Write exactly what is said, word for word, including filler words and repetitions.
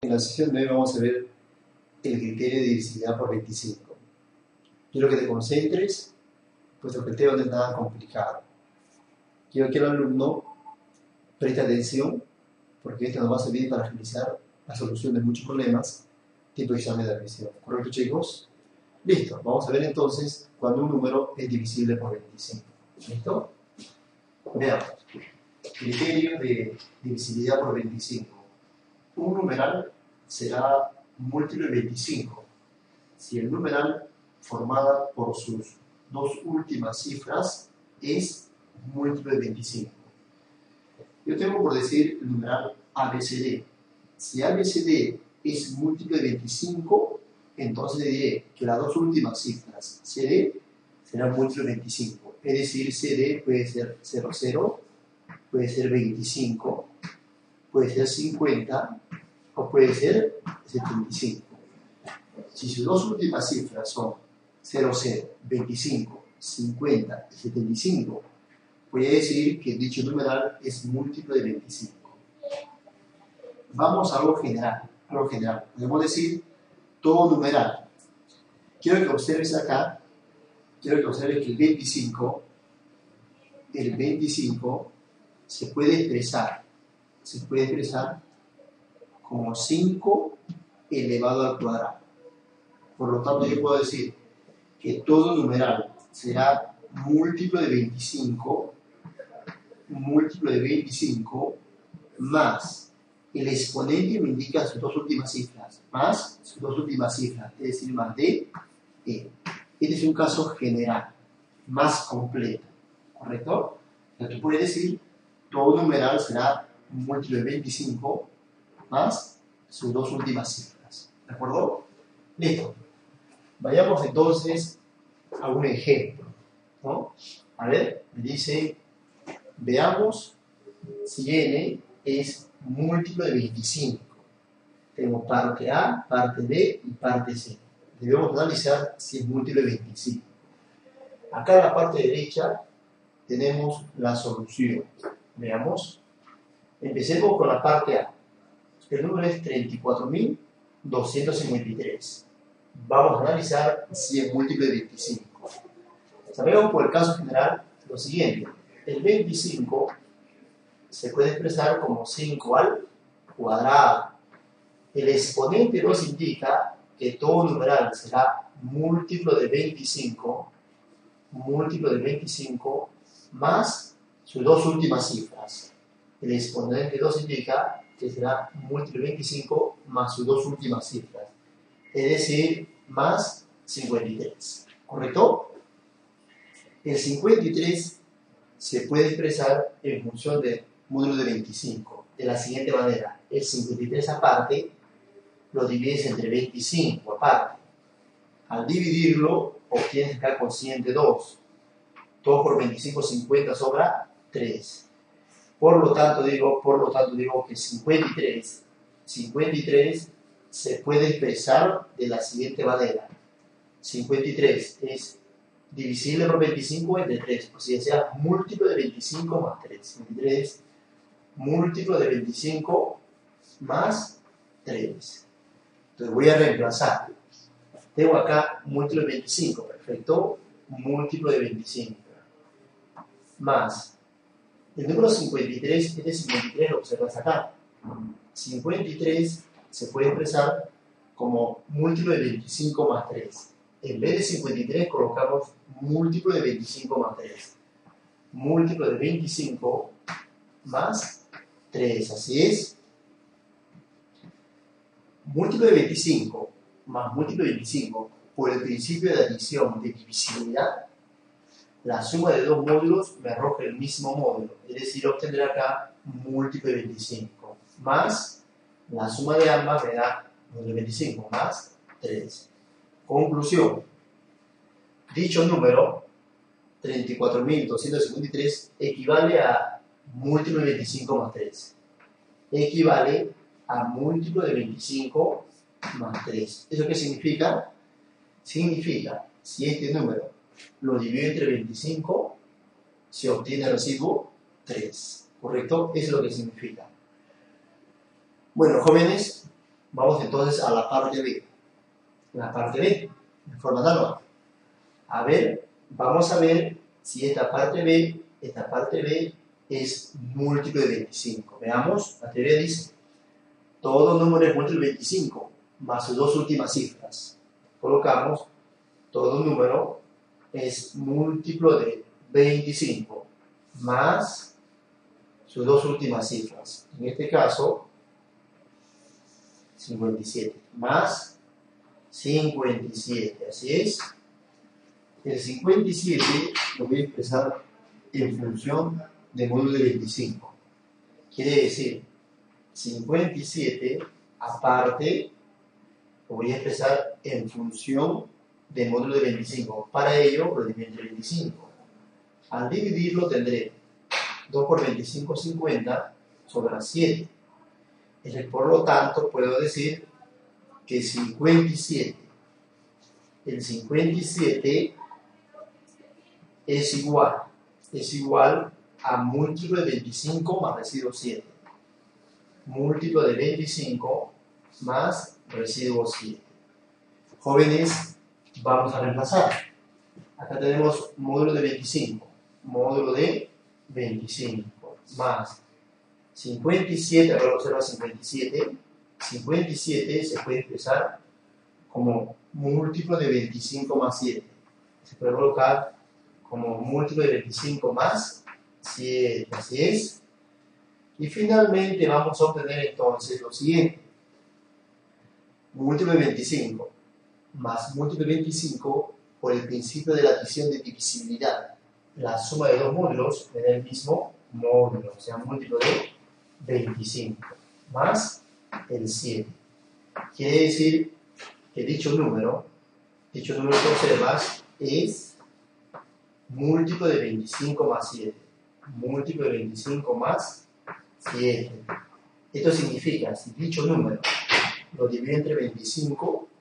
En la sesión de hoy vamos a ver el criterio de divisibilidad por veinticinco. Quiero que te concentres, puesto que el tema no es nada complicado. Quiero que el alumno preste atención, porque esto nos va a servir para realizar la solución de muchos problemas tipo examen de admisión. ¿Correcto, chicos? Listo. Vamos a ver entonces cuando un número es divisible por veinticinco. ¿Listo? Veamos. Criterio de divisibilidad por veinticinco. Un numeral será múltiplo de veinticinco si el numeral formada por sus dos últimas cifras es múltiplo de veinticinco. Yo tengo por decir el numeral A B C D. Si A B C D es múltiplo de veinticinco, entonces diré que las dos últimas cifras C D serán múltiplo de veinticinco. Es decir, C D puede ser cero cero, puede ser veinticinco, puede ser cincuenta o puede ser setenta y cinco. Si sus dos últimas cifras son cero cero, veinticinco, cincuenta y setenta y cinco, voy a decir que dicho numeral es múltiplo de veinticinco. Vamos a algo general. Algo general. Podemos decir todo numeral. Quiero que observes acá, quiero que observes que el veinticinco, el veinticinco se puede expresar, se puede expresar como cinco elevado al cuadrado. Por lo tanto, yo puedo decir que todo numeral será múltiplo de veinticinco, múltiplo de veinticinco, más el exponente me indica sus dos últimas cifras, más sus dos últimas cifras, es decir, más de E. Este es un caso general, más completo, ¿correcto? Entonces, tú puedes decir todo numeral será múltiplo de veinticinco más sus dos últimas cifras. ¿De acuerdo? Listo. Vayamos entonces a un ejemplo, ¿no? A ver, me dice, veamos si n es múltiplo de veinticinco. Tengo parte A, parte B y parte C. Debemos analizar si es múltiplo de veinticinco. Acá en la parte derecha tenemos la solución. Veamos. Empecemos con la parte A. El número es treinta y cuatro mil doscientos cincuenta y tres. Vamos a analizar si es múltiplo de veinticinco. Sabemos por el caso general lo siguiente. El veinticinco se puede expresar como cinco al cuadrado. El exponente nos indica que todo numeral será múltiplo de veinticinco, múltiplo de veinticinco más sus dos últimas cifras. El exponente nos indica que será múltiplo de veinticinco más sus dos últimas cifras, es decir, más cincuenta y tres, ¿correcto? El cincuenta y tres se puede expresar en función del módulo de veinticinco, de la siguiente manera. El cincuenta y tres aparte lo divides entre veinticinco aparte. Al dividirlo, obtienes acá el cociente dos. dos por veinticinco, cincuenta, sobra tres. Por lo tanto, digo, por lo tanto, digo que cincuenta y tres, cincuenta y tres se puede expresar de la siguiente manera. cincuenta y tres es divisible por veinticinco entre tres, o sea, sea múltiplo de veinticinco más tres. cincuenta y tres múltiplo de veinticinco más tres. Entonces voy a reemplazar. Tengo acá múltiplo de veinticinco, perfecto. Múltiplo de veinticinco más el número cincuenta y tres. Este cincuenta y tres lo observas acá. cincuenta y tres se puede expresar como múltiplo de veinticinco más tres. En vez de cincuenta y tres colocamos múltiplo de veinticinco más tres. Múltiplo de veinticinco más tres. Así es. Múltiplo de veinticinco más múltiplo de veinticinco por el principio de adición de divisibilidad, la suma de dos módulos me arroja el mismo módulo, es decir, obtendré acá múltiplo de veinticinco más la suma de ambas me da módulo de veinticinco más tres. Conclusión. Dicho número, treinta y cuatro mil doscientos cincuenta y tres, equivale a múltiplo de veinticinco más tres. Equivale a múltiplo de veinticinco más tres. ¿Eso qué significa? Significa, si este número lo divido entre veinticinco, se obtiene el residuo tres. ¿Correcto? Eso es lo que significa. Bueno, jóvenes, Vamos entonces a la parte B. La parte B, de forma análoga. A ver, vamos a ver si esta parte B, esta parte B es múltiplo de veinticinco. Veamos, la teoría dice, todo número es múltiplo de veinticinco, más sus dos últimas cifras. Colocamos, todo número es múltiplo de veinticinco, más sus dos últimas cifras. En este caso, cincuenta y siete, más cincuenta y siete, así es. El cincuenta y siete lo voy a expresar en función de módulo de veinticinco. Quiere decir, cincuenta y siete aparte lo voy a expresar en función de módulo de veinticinco. Para ello, lo divido entre veinticinco. Al dividirlo tendré dos por veinticinco, cincuenta, sobre siete. Por lo tanto, puedo decir que cincuenta y siete, el cincuenta y siete es igual, es igual a múltiplo de veinticinco más residuo siete. Múltiplo de veinticinco más residuo siete. Jóvenes, vamos a reemplazar. Acá tenemos módulo de veinticinco, módulo de veinticinco más cincuenta y siete, ahora observa cincuenta y siete. cincuenta y siete se puede expresar como múltiplo de veinticinco más siete. Se puede colocar como múltiplo de veinticinco más siete, así es. Y finalmente vamos a obtener entonces lo siguiente. Múltiplo de veinticinco más múltiplo de veinticinco por el principio de la adición de divisibilidad. La suma de dos módulos me da el mismo módulo, o sea, múltiplo de veinticinco más el siete. Quiere decir que dicho número, dicho número que observas es múltiplo de veinticinco más siete. Múltiplo de veinticinco más siete. Esto significa, si dicho número lo divido entre veinticinco,